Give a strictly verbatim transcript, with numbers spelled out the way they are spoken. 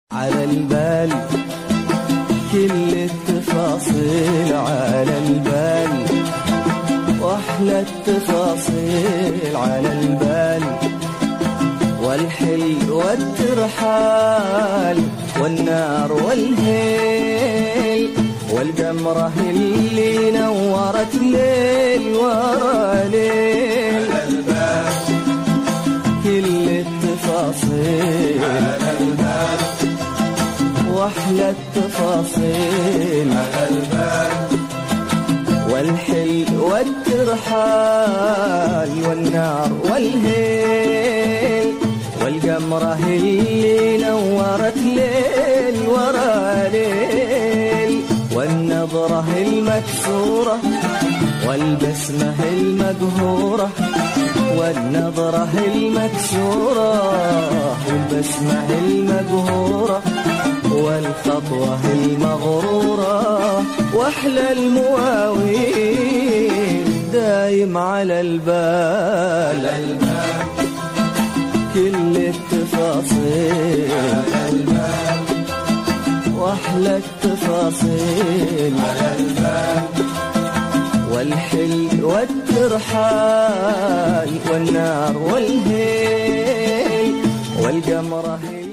على البال كل التفاصيل على البال، واحلى التفاصيل على البال، والحل والترحال والنار والهيل، والقمرة اللي نورت ليل ورا ليل. على البال كل التفاصيل على البال، واحلى التفاصيل على البال، والحل والترحال والنار والهيل، والقمرة اللي نورت ليل ورا ليل، والنظرة المكسورة والبسمة المقهورة، والنظرة المكسورة والبسمة المقهورة، والخطوة المغرورة، واحلى المواويل دايم على البال. كل التفاصيل على البال، واحلى التفاصيل على البال، والحل والترحال والنار والهيل، والقمرة